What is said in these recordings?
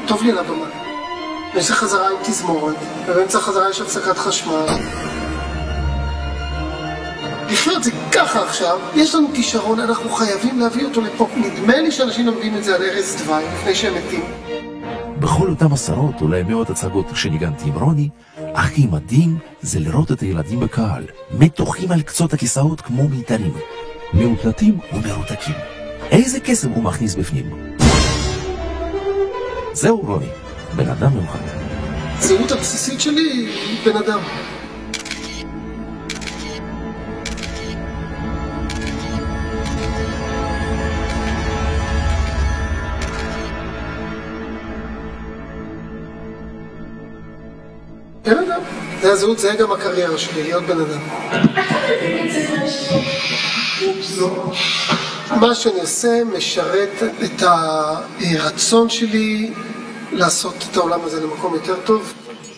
טוב לי על הבמה. יש לי חזרה עם תזמורת, ובאמצע החזרה יש הפסקת חשמל. לחיות זה ככה עכשיו, יש לנו כישרון, אנחנו חייבים להביא אותו לפה. נדמה לי שאנשים לומדים את זה על ערש דווי, לפני שהם מתים. בכל אותם עשרות, אולי מאות הצגות שניגנתי עם רוני, הכי מדהים זה לראות את הילדים בקהל, מתוחים על קצות הכיסאות כמו מיתרים, מאותלתים ומרותקים. איזה קסם הוא מכניס בפנים. זהו רוני, בן אדם מיוחד. הזהות הבסיסית שלי היא בן אדם. בן אדם. זה הזהות, זה גם הקריירה שלי, להיות בן אדם. מה שאני עושה משרת את הרצון שלי לעשות את העולם הזה למקום יותר טוב.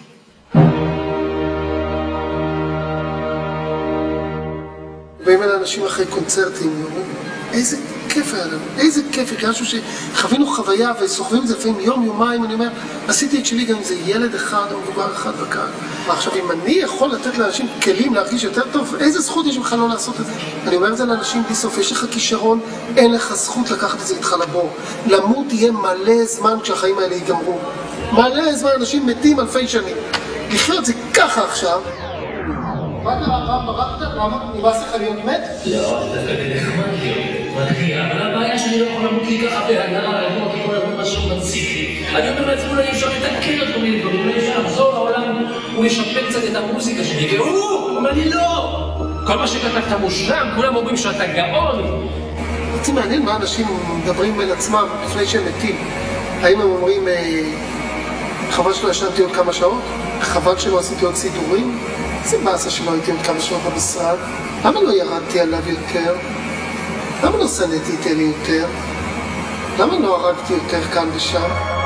באים אל האנשים אחרי קונצרטים, איזה כיף היה לנו, איזה כיף, הרגשנו שחווינו חוויה וסוחבים את זה לפעמים יום, יומיים, אני אומר, עשיתי את שלי גם אם זה ילד אחד או מבוגר אחד בקהל. עכשיו, אם אני יכול לתת לאנשים כלים להרגיש יותר טוב, איזה זכות יש בכלל לא לעשות את זה? אני אומר את זה לאנשים בלי סוף, יש לך כישרון, אין לך זכות לקחת את זה איתך לבור. למות יהיה מלא זמן כשהחיים האלה ייגמרו. מלא זמן, אנשים מתים אלפי שנים. לחיות זה ככה עכשיו. מה קרה? ברקת? למה? נמאס לך להיות מת? לא, זה נחמד לי. אבל הבעיה שאני לא יכול למות לי ככה בהנאה, אני לא יכול לעבור משהו מציק לי. אני אומר לעצמו, אולי אפשר לתקן את כל מיני דברים, אולי אפשר לחזור לעולם ולשפר קצת את המוזיקה שלי. והוא אומר לי לא! כל מה שכתבת מושלם, כולם אומרים שאתה גאון. אותי מעניין מה אנשים מדברים בין עצמם לפני שהם מתים. האם הם אומרים, חבל שלא ישנתי עוד כמה שעות? חבל שלא עשיתי עוד סידורים? זה באסה שלא הייתי עוד כמה שעות במשרד. למה לא ירדתי עליו יותר? למה לא שנאתי את אלי יותר? למה לא הרגתי יותר כאן ושם?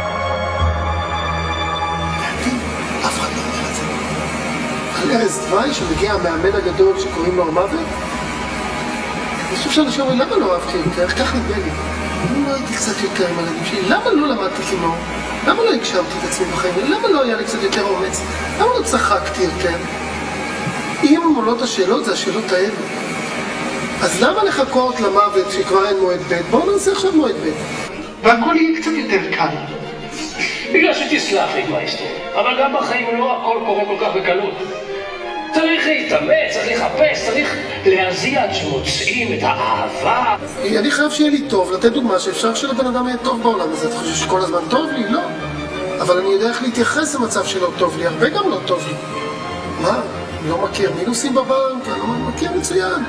לדעתי, אף אחד לא אומר את זה. על ערש דווי שמגיע המאמן הגדול שקוראים לו המוות? אני חושב שאנשים אומרים, למה לא אהבתי יותר? כך נדמה לי. למה לא הייתי קצת יותר עם הילדים שלי? למה לא למדתי כינור? למה לא הגשמתי את עצמי בחיים? למה לא היה לי קצת יותר אומץ? למה לא צחקתי יותר? אם עולות השאלות, זה השאלות האלה. אז למה לחכות למוות שכבר אין מועד ב'? בואו נעשה עכשיו מועד ב'. והכל יהיה קצת יותר קל. בגלל שתסלח לי מאסטרו, אבל גם בחיים לא הכל קורה כל כך בקלות. צריך להתאמץ, צריך לחפש, צריך להזיע עד שמוצאים את האהבה. אני חייב שיהיה לי טוב, לתת דוגמה שאפשר שלבן אדם יהיה טוב בעולם הזה. אתה חושב שכל הזמן טוב לי? לא. אבל אני יודע איך להתייחס למצב שלא טוב לי, הרבה גם לא טוב לי. מה? אני לא מכיר מינוסים בבנק, אני לא מכיר מצוין.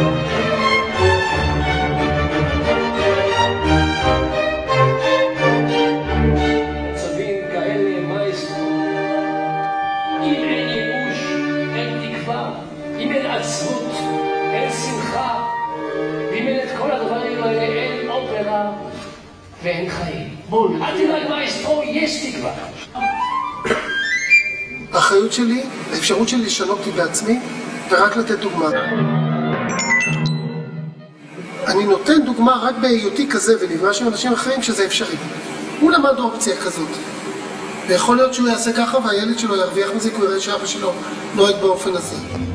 מצבים כאלה, מאסטרו. אם אין ייאוש, אין תקווה. אם אין עצבות, אין שמחה. ואם אין את כל הדברים האלה, אין אופרה ואין חיים. אל תדאג מאסטרו, יש תקווה. האחריות שלי, האפשרות שלי לשנות אותי בעצמי, ורק לתת דוגמה. אני נותן דוגמה רק בהיותי כזה ונפגש עם אנשים אחרים שזה אפשרי. הוא למד אופציה כזאת. ויכול להיות שהוא יעשה ככה והילד שלו ירוויח מזה כי הוא יראה שאבא שלו נוהג באופן הזה.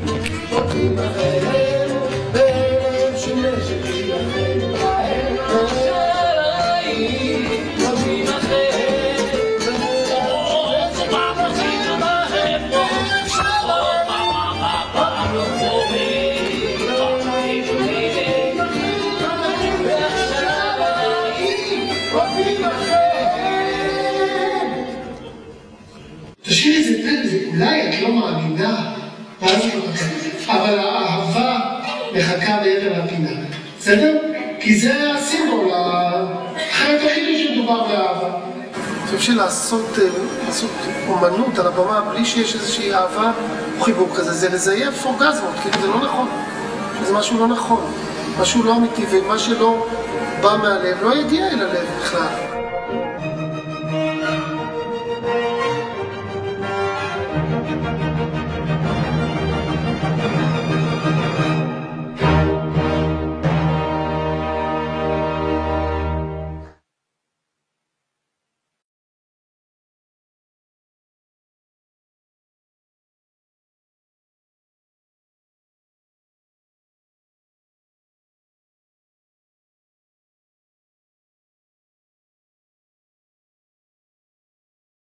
תשאיר את זה פן, אולי את לא מאמינה, אבל האהבה מחכה מעבר לפינה, בסדר? כי זה הסימבול, החלק היחידי שמדובר באהבה. אני חושב שלעשות אומנות על הבמה בלי שיש איזושהי אהבה או חיבור כזה, זה לזייף אורגזמות, כאילו זה לא נכון. זה משהו לא נכון, משהו לא אמיתי, ומה שלא בא מהלב לא יגיע אל הלב בכלל.